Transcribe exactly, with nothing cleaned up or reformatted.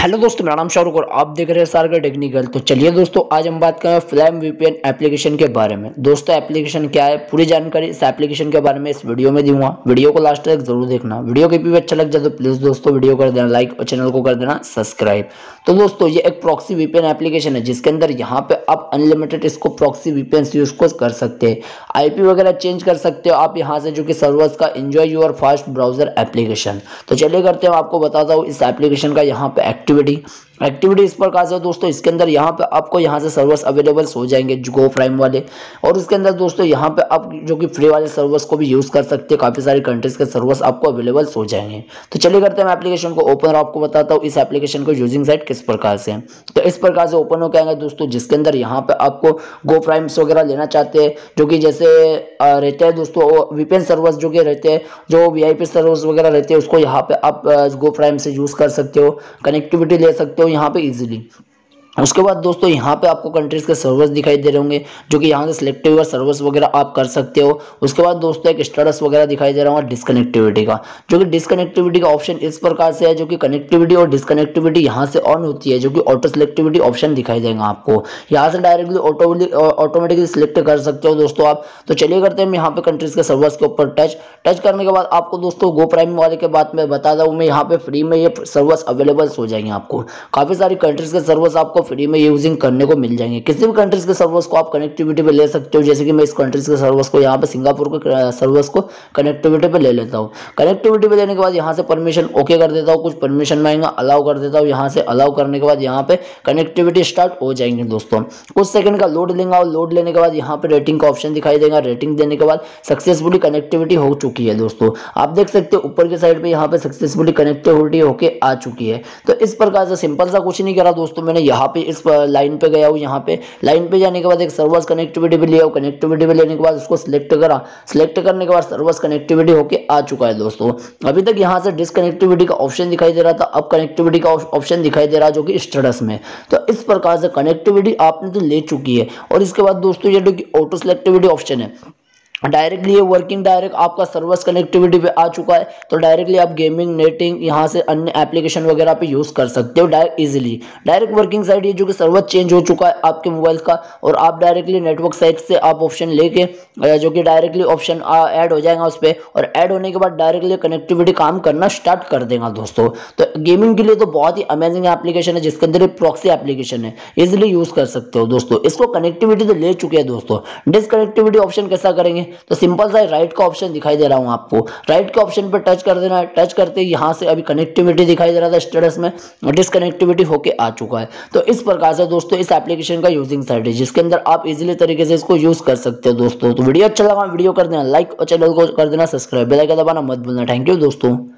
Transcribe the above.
Hello दोस्तों, मेरा नाम शाहरुख और आप देख रहे हैं सारगर टेक्निकल। तो चलिए दोस्तों, आज हम बात करें फ्लैम वीपीएन एप्लीकेशन के बारे में। दोस्तों, एप्लीकेशन क्या है, पूरी जानकारी इस एप्लीकेशन के बारे में इस वीडियो में दूंगा। वीडियो को लास्ट तक जरूर देखना। वीडियो के भी अच्छा लग जाए तो प्लीज दोस्तों वीडियो कर देना लाइक और चैनल को कर देना सब्सक्राइब। तो दोस्तों, ये एक प्रॉक्सी वीपीएन एप्लीकेशन है जिसके अंदर यहाँ पे आप अनलिमिटेड इसको प्रॉक्सी वीपीएन यूज को कर सकते हैं। आईपी वगैरह चेंज कर सकते हो आप यहाँ से, जो कि सर्वर्स का enjoy your fast browser application. तो चलिए करते हैं, आपको बताता हूँ इस एप्लीकेशन का यहाँ पे एक्टिविटी एक्टिविटी इस प्रकार से दोस्तों। इसके अंदर यहाँ पे आपको यहाँ से सर्वर्स अवेलेबल हो जाएंगे गो प्राइम वाले, और इसके अंदर दोस्तों यहाँ पे आप जो कि फ्री वाले सर्वर्स को भी यूज कर सकते हैं। काफी सारी कंट्रीज के सर्वर्स आपको अवेलेबल हो जाएंगे। तो चलिए करते हैं एप्लीकेशन को ओपन, और आपको बताता हूँ इस एप्लीकेशन को यूजिंग साइट किस प्रकार से है। तो इस प्रकार से ओपन हो के आएंगे दोस्तों, जिसके अंदर यहाँ पे आपको गो प्राइम्स वगैरह लेना चाहते हैं, जो कि जैसे रहते हैं दोस्तों वीपीएन सर्वर्स जो कि रहते हैं, जो वीआईपी सर्वर्स वगैरह रहते हैं, उसको यहाँ पे आप गो प्राइम से यूज कर सकते हो, कनेक्टिविटी ले सकते हो यहाँ पे इजीली। उसके बाद दोस्तों यहाँ पे आपको कंट्रीज के सर्वर्स दिखाई दे रहे होंगे, जो कि यहाँ से सिलेक्ट हुआ सर्वर्स वगैरह आप कर सकते हो। उसके बाद दोस्तों एक स्टेटस वगैरह दिखाई दे रहा होगा डिसकनेक्टिविटी का, जो कि डिसकनेक्टिविटी का ऑप्शन इस प्रकार से है, जो कि कनेक्टिविटी और डिसकनेक्टिविटी यहाँ से ऑन होती है, जो कि ऑटो सिलेक्टिविटी ऑप्शन दिखाई देगा आपको। यहाँ से डायरेक्टली ऑटो ऑटोमेटिकली सिलेक्ट कर सकते हो दोस्तों आप। तो चलिए करते हैं यहाँ पे कंट्रीज के सर्वर्स के ऊपर टच टच करने के बाद आपको दोस्तों गो प्राइम वाले के बाद मैं बता दूँ, मैं यहाँ पे फ्री में ये सर्वर्स अवेलेबल हो जाएंगे आपको। काफी सारी कंट्रीज के सर्वर्स आपको फ्री में यूजिंग करने को मिल जाएंगे। किसी भी कंट्रीज के सर्वर्स को आप कनेक्टिविटी पे ले सकते हो, जैसे कि मैं इस कंट्रीज के सर्वर्स को यहाँ पे सिंगापुर के सर्वर्स को कनेक्टिविटी पे ले लेता हूँ। कनेक्टिविटी पे लेने के बाद यहाँ से परमिशन ओके कर देता हूँ, कुछ परमिशन मांगेगा अलाउ कर देता हूँ। यहाँ से अलाउ करने के बाद यहाँ पे कनेक्टिविटी स्टार्ट हो जाएंगे दोस्तों। कुछ सेकंड का लोड लेंगे, और लोड लेने के बाद यहाँ पे रेटिंग का ऑप्शन दिखाई देगा। रेटिंग देने के बाद सक्सेसफुली कनेक्टिविटी हो चुकी है दोस्तों। आप देख सकते हो ऊपर के साइड पे यहाँ पे सक्सेसफुली कनेक्टिविटी होके आ चुकी है। तो इस प्रकार से सिंपल सा कुछ नहीं करा दोस्तों, मैंने यहाँ पे इस लाइन पे गया हूँ। यहाँ पे लाइन पे जाने के बाद एक सर्वर्स कनेक्टिविटी पे लिया, कनेक्टिविटी पे लेने के बाद उसको सिलेक्ट करा। सिलेक्ट करने के बाद सर्वर्स कनेक्टिविटी होके आ चुका है दोस्तों। अभी तक यहाँ से डिसकनेक्टिविटी का ऑप्शन दिखाई दे रहा था, अब कनेक्टिविटी का ऑप्शन दिखाई दे रहा है, जो कि स्टेटस में। तो इस प्रकार से कनेक्टिविटी आपने तो ले चुकी है। और इसके बाद दोस्तों ये जो कि ऑटो सिलेक्टिविटी ऑप्शन है, डायरेक्टली ये वर्किंग डायरेक्ट आपका सर्वर्स कनेक्टिविटी पे आ चुका है। तो डायरेक्टली आप गेमिंग नेटिंग यहाँ से अन्य एप्लीकेशन वगैरह पे यूज कर सकते हो direct easily. Direct working site ये जो कि सर्वर चेंज हो चुका है आपके मोबाइल का, और आप डायरेक्टली नेटवर्क साइट से आप ऑप्शन लेके जो कि डायरेक्टली ऑप्शन ऐड हो जाएगा उस पर, और ऐड होने के बाद डायरेक्टली कनेक्टिविटी काम करना स्टार्ट कर देगा दोस्तों। तो गेमिंग के लिए तो बहुत ही अमेजिंग एप्लीकेशन है, जिसके अंदर एक प्रॉक्सी एप्लीकेशन है, इजिली यूज कर सकते हो दोस्तों। इसको कनेक्टिविटी तो ले चुके हैं दोस्तों। डिसकनेक्टिविटी ऑप्शन कैसा करेंगे, तो सिंपल सा राइट का ऑप्शन दिखाई दे रहा हूं आपको, राइट के ऑप्शन पर टच कर देना है। टच करते ही यहां से अभी कनेक्टिविटी दिखाई दे रहा था स्टेटस में, डिसकनेक्टिविटी होके आ चुका है। तो इस प्रकार से दोस्तों इस एप्लीकेशन का यूजिंग साइट है, जिसके अंदर आप इजीली तरीके से इसको यूज कर सकते हो दोस्तों। तो वीडियो अच्छा लगा वीडियो कर देना लाइक और चैनल को कर देना सब्सक्राइब, बेल आइकन दबाना मत भूलना। थैंक यू दोस्तों।